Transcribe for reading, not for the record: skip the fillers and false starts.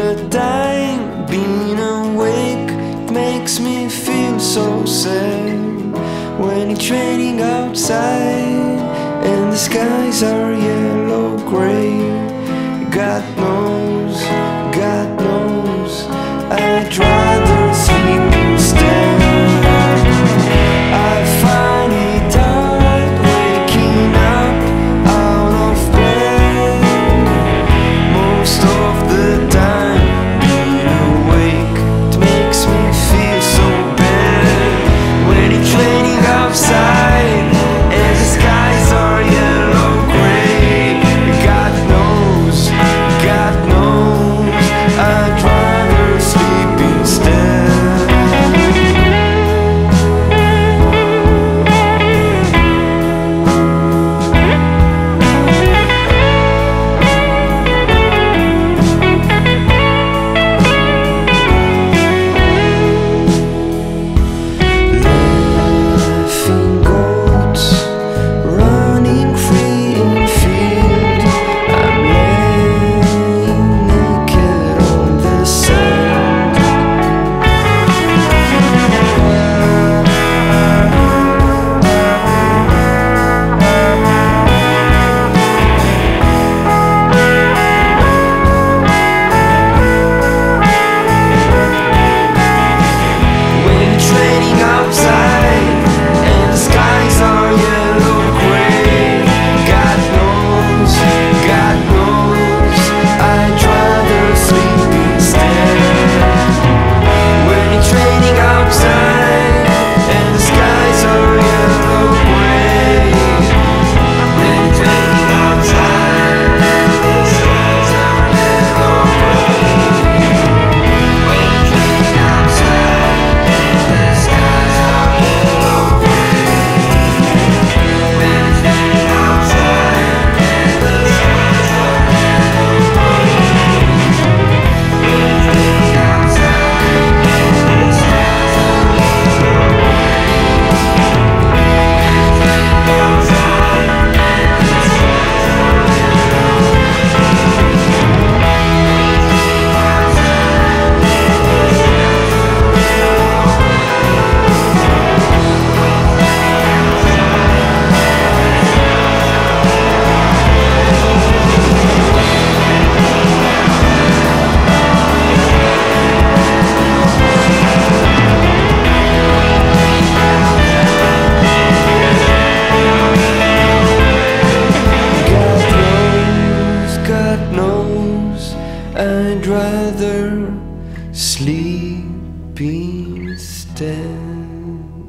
the time being awake makes me feel so sad. When it's raining outside and the skies are yellow gray, God knows, I'd rather sleep instead. I find it hard waking up out of bed. Most of the time being awake, it makes me feel so bad. When it's raining outside and the skies are yellow gray, God knows, I'd rather sleep instead. Laughing goats running free in the field. I'm laying naked on the sand. When it's raining outside and the skies are yellow gray, God knows, I'd rather sleep instead. When it's raining outside and the skies are yellow gray, when it's raining outside and the skies are yellow gray, when it's raining outside and the skies are yellow gray, when it's raining outside and the skies are yellow gray, when it's raining outside and the skies are God knows, I'd rather sleep instead.